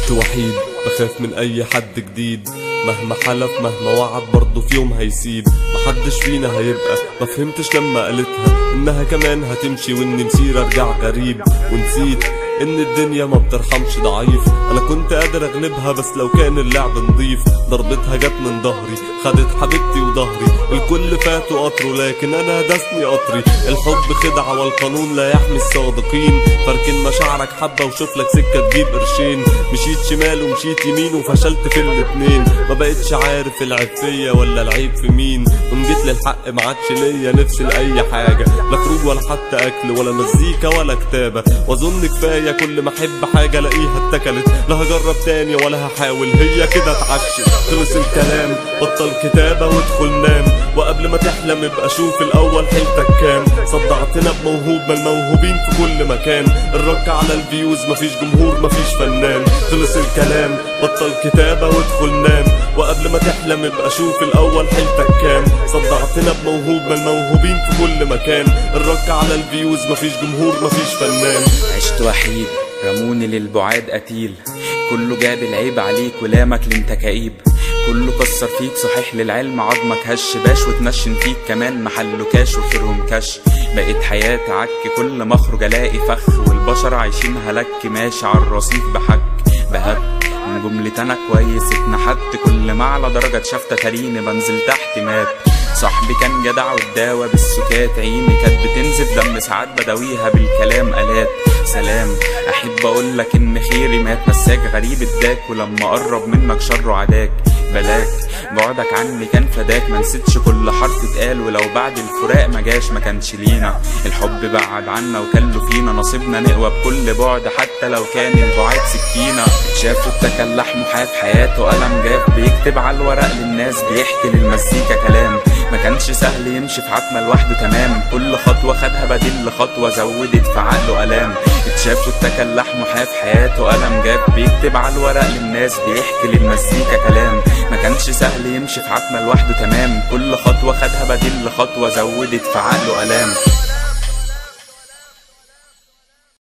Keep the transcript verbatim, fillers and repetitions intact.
عشت وحيد بخاف من اي حد جديد، مهما حلف مهما وعد برضه في يوم هيسيب. محدش فينا هيبقى، ما فهمتش لما قالتها انها كمان هتمشي واني مسير ارجع غريب. ونسيت ان الدنيا ما بترحمش ضعيف، انا كنت قادر اغلبها بس لو كان اللعب نضيف. ضربتها جت من ظهري خدت حبيبتي وظهري، الكل فات وقطره لكن انا دسني قطري. الحب خدعة والقانون لا يحمي الصادقين، فاركن مشاعرك حبة وشوف لك سكة تجيب قرشين. مشيت شمال ومشيت يمين وفشلت في الاتنين، ما بقتش عارف العيب فيا ولا العيب في مين. وان جيت للحق ما عادش ليا نفس لاي حاجة، لا خروج ولا حتى اكل ولا مزيكا ولا كتابة. واظن كفاية كل ما احب حاجة الاقيها اتكلت، لا هجرب تاني ولا هحاول هي كده اتعشت. خلص الكلام بطل كتابة وادخل نام، وقبل ما تحلم ابقى شوف الاول حيلتك كام. صدعتنا بموهوب ما الموهوبين في كل مكان، الرك على الفيوز مفيش جمهور مفيش فنان. خلص الكلام بطل كتابة وادخل نام، وقبل ما تحلم ابقى شوف الاول حيلتك كام. صدعتنا بموهوب ما الموهوبين في كل مكان، الرك على الفيوز مفيش جمهور مفيش فنان. عشت وحيد رموني للبعاد قتيل، كله جاب العيب عليك ولامك لانت كئيب. كله كسر فيك صحيح للعلم عظمك هش باش، وتنشن فيك كمان محله كاش وخيرهم كش. بقيت حياتي عك كل ما اخرج الاقي فخ، والبشر عايشين هلك ماشي على الرصيف بحك. بهت من جملة انا كويس اتنحت، كل ما اعلى درجة اتشافت تريني بنزل تحت مات. صاحبي كان جدع والداوى بالسكات، عيني كانت بتنزف دم ساعات بداويها بالكلام آلات. سلام احب اقولك ان خيري مات، مساك غريب اداك ولما قرب منك شره عداك. بلاك بعدك عني كان فداك، منسيتش كل حرف اتقال ولو بعد الفراق مجاش ما كانش لينا. الحب بعد عنا وكله فينا، نصيبنا نقوى بكل بعد حتى لو كان البعاد سكينة. شافوا التكلح محاف حياته قلم جاف، بيكتب على الورق للناس بيحكي للمزيكا كلام. ما كانش سهل يمشي في عتمة لوحده تمام، كل خطوة خدها بديل لخطوة زودت في عقله ألام. اتشافوا التكلح محاف حياته قلم جاف، بيكتب على الورق للناس بيحكي للمزيكا كلام. ما كانش سهل يمشي في عتمة لوحده تمام، كل خطوة خدها بديل لخطوة زودت في عقله ألام.